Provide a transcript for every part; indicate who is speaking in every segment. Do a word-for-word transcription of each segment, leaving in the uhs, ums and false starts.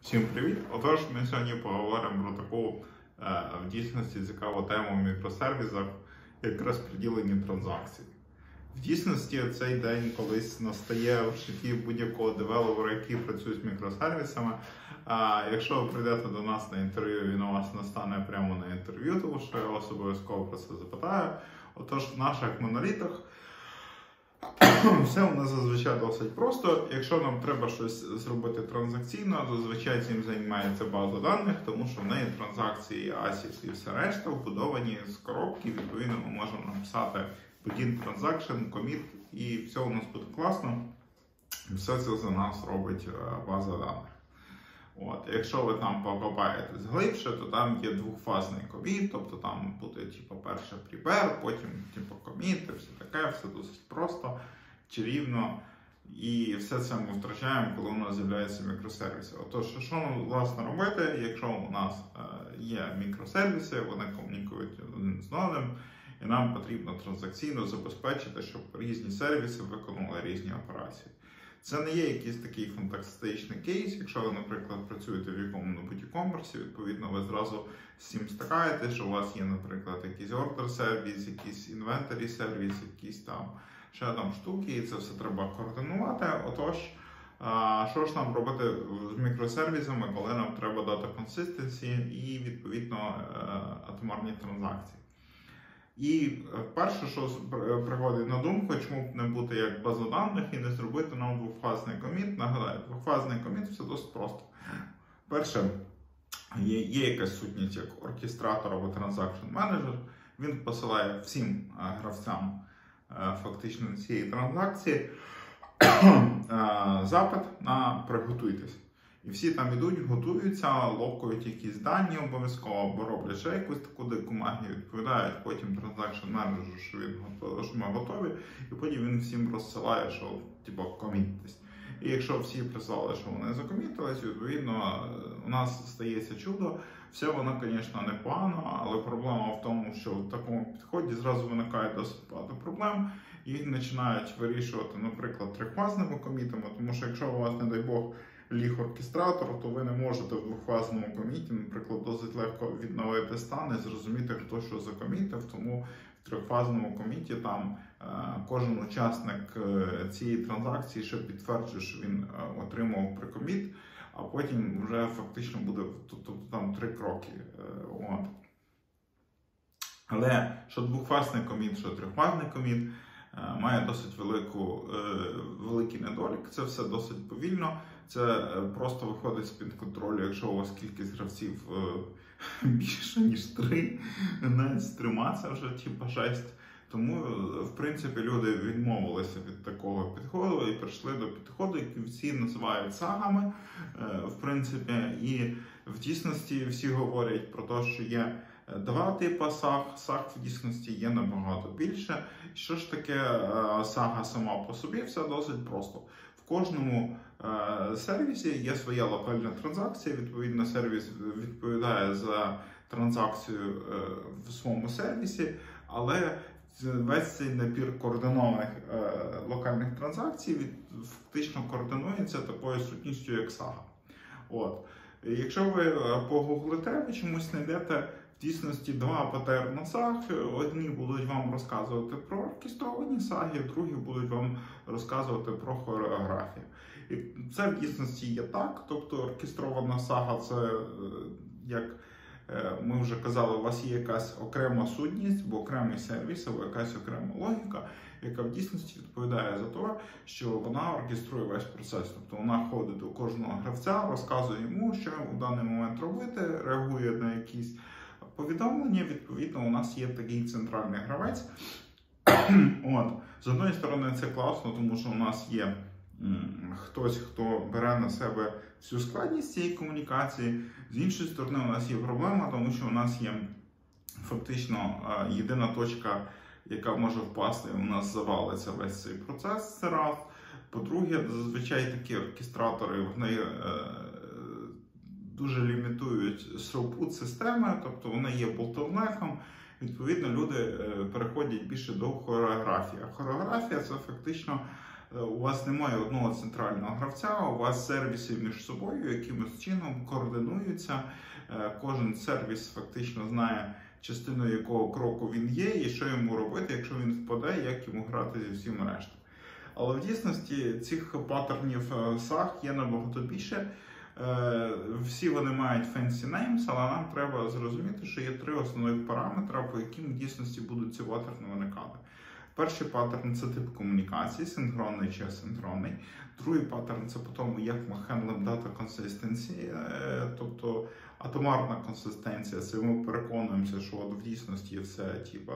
Speaker 1: Всім привіт! Отож, ми сьогодні поговоримо про таку е, в дійсності цікаву тему в мікросервісах, як розподілені транзакції. В дійсності цей день колись настає в житті будь-якого девелопера, який працює з мікросервісами. А якщо ви прийдете до нас на інтерв'ю, він у вас настане прямо на інтерв'ю, тому що я вас обов'язково про це запитаю. Отож, в наших монолітах все у нас зазвичай досить просто. Якщо нам треба щось зробити транзакційно, зазвичай цим займається база даних, тому що в неї транзакції, асіс і все решта вбудовані з коробки. Відповідно, ми можемо написати begin transaction, commit, і все у нас буде класно. Все це за нас робить база даних. От. Якщо ви там покопаєтесь глибше, то там є двохфазний коміт, тобто там буде типу, перше prepare, потім типу, коміт і все таке, все досить просто, чарівно. І все це ми втрачаємо, коли у нас з'являються мікросервіси. Отож, що нам власне робити, якщо у нас е, є мікросервіси, вони комунікують один з одним, і нам потрібно транзакційно забезпечити, щоб різні сервіси виконували різні операції. Це не є якийсь такий фантастичний кейс. Якщо ви, наприклад, працюєте в якому-небудь e-commerce, відповідно, ви зразу з цим стикаєте, що у вас є, наприклад, якийсь order сервіс, якийсь inventory сервіс, якісь там ще там штуки, і це все треба координувати. Отож, що ж нам робити з мікросервісами, коли нам треба дати consistency і, відповідно, атомарні транзакції? І перше, що приходить на думку, чому б не бути як база даних і не зробити нам двохфазний коміт. Нагадаю, двохфазний коміт все досить просто. Перше, є, є якась сутність як оркестратор або транзакшн менеджер. Він посилає всім гравцям фактично цієї транзакції запит на приготуйтесь. І всі там ідуть, готуються, локують якісь дані обов'язково, або роблять ще якусь таку дику магію, відповідають потім транзакшн менеджеру, що, він, що ми готові, і потім він всім розсилає, що типу, коміттесь. І якщо всі прислали, що вони закомітились, відповідно у нас стається чудо. Все воно, звісно, непогано, але проблема в тому, що в такому підході зразу виникає досить багато проблем. Їх починають вирішувати, наприклад, трифазними комітами, тому що якщо у вас, не дай Бог, ліг оркестратор, то ви не можете в двохфазному коміті, наприклад, досить легко відновити стан і зрозуміти, хто що закомітив. Тому в трьохфазному коміті там е, кожен учасник е, цієї транзакції ще підтверджує, що він е, отримав прикоміт, а потім вже фактично буде тобто, там три кроки. Е, от. Але що двохфазний коміт, що трьохфазний коміт е, має досить велику, е, великий недолік. Це все досить повільно. Це просто виходить з-під контролю, якщо у вас кількість гравців е, більше, ніж три, навіть з трьома це вже типа жесть. Тому, в принципі, люди відмовилися від такого підходу і прийшли до підходу, який всі називають сагами, е, в принципі, і в дійсності всі говорять про те, що є два типи саг, саг в дійсності є набагато більше. Що ж таке е, сага сама по собі? Все досить просто. В кожному е, сервісі є своя локальна транзакція, відповідно сервіс відповідає за транзакцію е, в своєму сервісі, але весь цей набір координованих е, локальних транзакцій від, фактично координується такою сутністю, як сага. От. Якщо ви погуглите, ви чомусь знайдете в дійсності два патерни саг. Одні будуть вам розказувати про оркестровані саги, другі будуть вам розказувати про хореографію. І це в дійсності є так, тобто оркестрована сага це, як ми вже казали, у вас є якась окрема сутність, бо окремий сервіс, або якась окрема логіка, яка в дійсності відповідає за те, що вона оркеструє весь процес. Тобто вона ходить до кожного гравця, розказує йому, що в даний момент робити, реагує на якісь повідомлення. Відповідно, у нас є такий центральний гравець. От. З одної сторони, це класно, тому що у нас є м, хтось, хто бере на себе всю складність цієї комунікації. З іншої сторони, у нас є проблема, тому що у нас є фактично єдина точка, яка може впасти, і у нас завалиться весь цей процес. Це раз. По-друге, зазвичай такі оркестратори, вони е, дуже лімітують throughput системи, тобто вони є болтовнеком. Відповідно, люди е, переходять більше до хореографії. А хореографія – це фактично у вас немає одного центрального гравця, у вас сервіси між собою якимось чином координуються. Кожен сервіс фактично знає, частиною якого кроку він є і що йому робити, якщо він впаде, як йому грати зі всіма рештою. Але в дійсності цих паттернів саг є набагато більше. Всі вони мають fancy names, але нам треба зрозуміти, що є три основних параметри, по яким в дійсності будуть ці паттерни виникати. Перший паттерн – це тип комунікації, синхронний чи асинхронний. Другий паттерн – це по тому, як ми хендлимо дата консистенції, тобто атомарна консистенція. Це ми переконуємося, що от в дійсності все типа,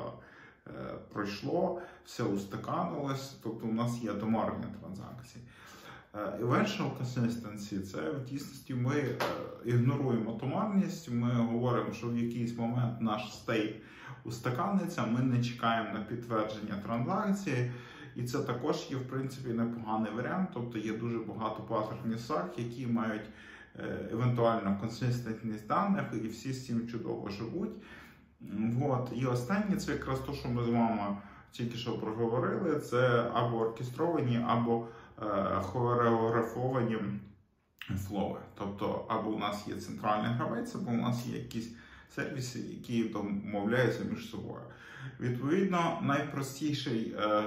Speaker 1: пройшло, все устаканилось, тобто у нас є атомарні транзакції. Eventual consistency – це в дійсності ми ігноруємо атомарність, ми говоримо, що в якийсь момент наш стейт устаканиться, ми не чекаємо на підтвердження транзакції, і це також є, в принципі, непоганий варіант, тобто є дуже багато паттернів саг, які мають евентуально консистентність даних, і всі з цим чудово живуть. От. І останнє, це якраз те, що ми з вами тільки що проговорили, це або оркестровані, або хореографовані флови. Тобто, або у нас є центральний гравець, або у нас є якісь сервіси, які домовляються між собою. Відповідно, найпростіший, е,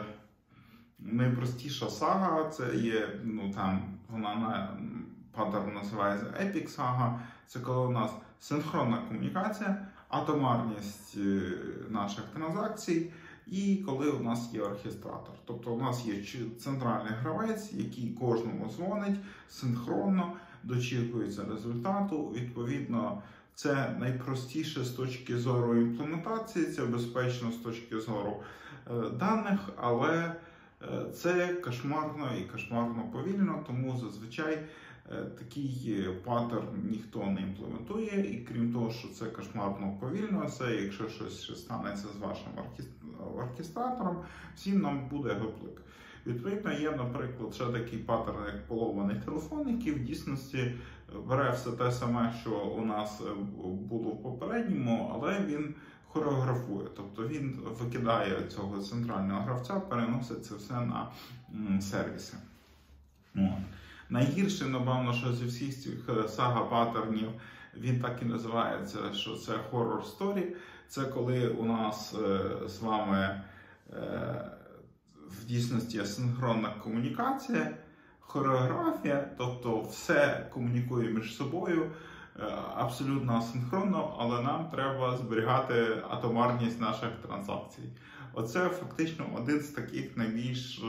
Speaker 1: найпростіша сага, це є, ну там, вона на паттерн називається Epic Saga, це коли у нас синхронна комунікація, атомарність наших транзакцій, і коли у нас є оркестратор. Тобто у нас є центральний гравець, який кожному дзвонить синхронно, дочікується результату. Відповідно, це найпростіше з точки зору імплементації, це безпечно з точки зору е, даних, але е, це кошмарно і кошмарно повільно, тому зазвичай е, такий паттерн ніхто не імплементує, і крім того, що це кошмарно повільно, це якщо щось ще станеться з вашим оркестратором, всім нам буде гаплик. Відповідно, є, наприклад, ще такий паттерн, як поломаний телефон, який в дійсності бере все те саме, що у нас було в попередньому, але він хореографує. Тобто він викидає цього центрального гравця, переносить це все на м, сервіси. От. Найгірше, напевно, що зі всіх цих сага-паттернів, він так і називається, що це horror story. Це коли у нас е, з вами е, в дійсності асинхронна комунікація, хореографія, тобто все комунікує між собою абсолютно асинхронно, але нам треба зберігати атомарність наших транзакцій. Оце фактично один з таких найбільш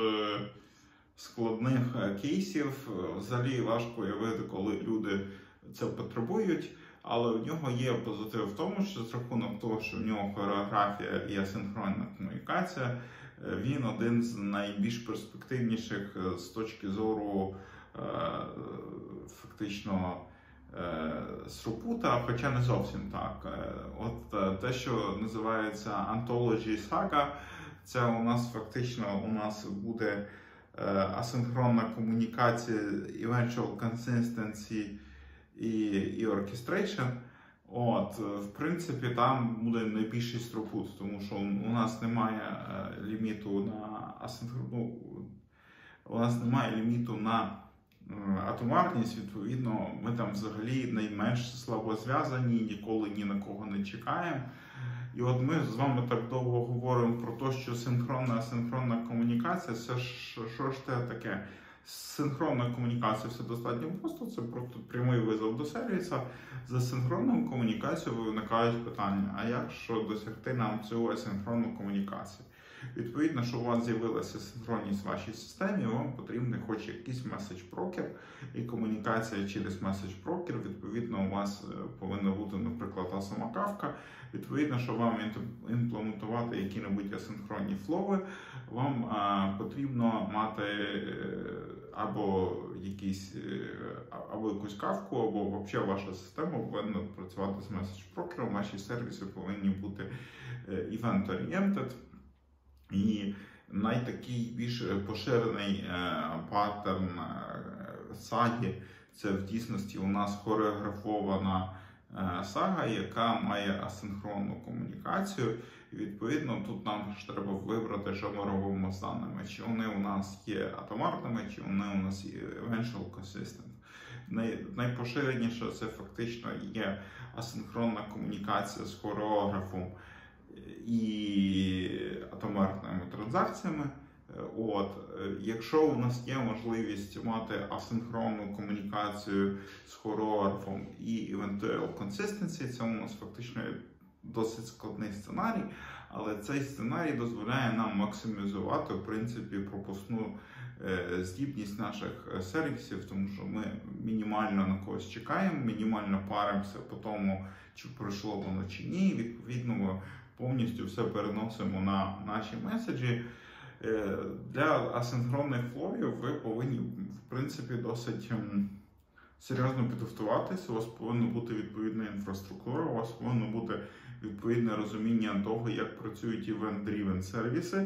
Speaker 1: складних кейсів. Взагалі важко уявити, коли люди це потребують, але в нього є позитив в тому, що з рахунок того, що в нього хореографія і асинхронна комунікація, він один з найбільш перспективніших з точки зору е, фактично е, throughput, хоча не зовсім так. От те, що називається Anthology Saga, це у нас фактично у нас буде е, асинхронна комунікація, eventual consistency і, і orchestration. От, в принципі, там буде найбільший throughput, тому що у нас немає е, ліміту на асинхронну, у нас немає ліміту на е, атомарність, відповідно, ми там взагалі найменш слабо зв'язані, ніколи ні на кого не чекаємо. І от ми з вами так довго говоримо про те, що синхронна асинхронна комунікація, це що, що ж це таке? З синхронною комунікацією все достатньо просто, це просто прямий визов до сервісу. За синхронною комунікацією виникають питання, а як що досягти нам цю асинхронну комунікацію? Відповідно, що у вас з'явилася синхронність в вашій системі, вам потрібен хоч якийсь меседж-брокер, і комунікація через меседж-брокер, відповідно, у вас повинна бути, наприклад, та сама Kafka. Відповідно, щоб вам імплементувати які-небудь асинхронні флови, вам а, потрібно мати або, якісь, або якусь кавку, або взагалі ваша система повинна працювати з меседж-брокером, ваші сервіси повинні бути event-oriented. І найтакий більш поширений е, паттерн е, саги – це в дійсності у нас хореографована Сага, яка має асинхронну комунікацію. І відповідно тут нам ж треба вибрати, що ми робимо з даними. Чи вони у нас є атомарними, чи вони у нас є eventual consistent. Най, найпоширеніше це фактично є асинхронна комунікація з хореографом і атомарними транзакціями. От, якщо у нас є можливість мати асинхронну комунікацію з хореографом і eventual consistency, це у нас фактично досить складний сценарій, але цей сценарій дозволяє нам максимізувати, в принципі, пропускну е, здібність наших сервісів, тому що ми мінімально на когось чекаємо, мінімально паримося по тому, чи пройшло воно чи ні. Відповідно, ми повністю все переносимо на наші меседжі. Е, для асинхронних фловів ви повинні, в принципі, досить ем, серйозно підготуватися. У вас повинна бути відповідна інфраструктура, у вас повинно бути відповідне розуміння того, як працюють event-driven сервіси.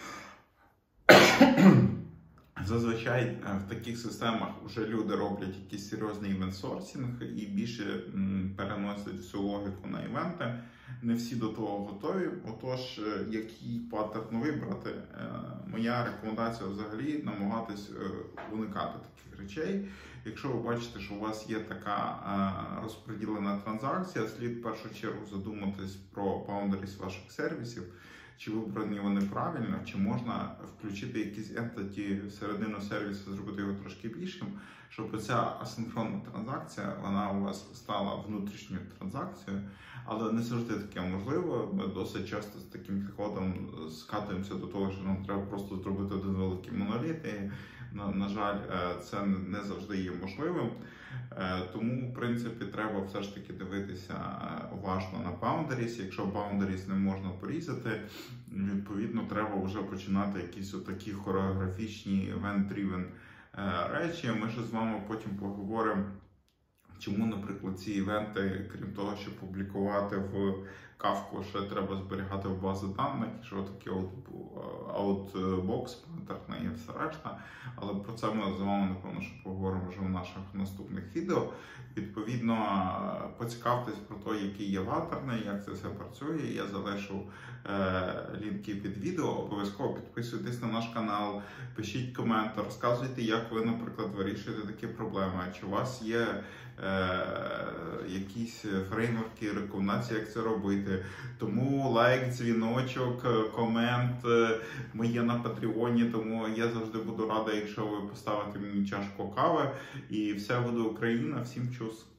Speaker 1: Зазвичай в таких системах вже люди роблять якийсь серйозний івент-сорсінг і більше переносять всю логіку на івенти. Не всі до того готові. Отож, який паттерн вибрати? Моя рекомендація взагалі намагатись уникати таких речей. Якщо ви бачите, що у вас є така розподілена транзакція, слід в першу чергу задуматись про boundaries ваших сервісів, чи вибрані вони правильно, чи можна включити якісь entity всередину сервісу, зробити його трошки більшим, щоб ця асинхронна транзакція, вона у вас стала внутрішньою транзакцією, але не завжди таке можливо. Ми досить часто з таким підходом скатуємося до того, що нам треба просто зробити один великий моноліт, і, на, на жаль, це не завжди є можливим. Тому, в принципі, треба все ж таки дивитися уважно на boundaries. Якщо boundaries не можна порізати, відповідно, треба вже починати якісь отакі хореографічні event-driven речі. Ми ще з вами потім поговоримо, чому, наприклад, ці івенти, крім того, щоб публікувати в Kafka, ще треба зберігати в бази даних, що таке outbox паттерни і все решта. Але про це ми з вами, напевно, що поговоримо вже в наших наступних відео. Відповідно, поцікавтесь про те, які є паттерни, як це все працює. Я залишу е, лінки під відео. Обов'язково підписуйтесь на наш канал, пишіть коменти, розказуйте, як ви, наприклад, вирішуєте такі проблеми. Чи у вас є е, якісь фреймворки, рекомендації, як це робити. Тому лайк, дзвіночок, комент. Ми є на Патреоні, тому я завжди буду рада, якщо ви поставите мені чашку кави. І все буде Україна. Всім чус!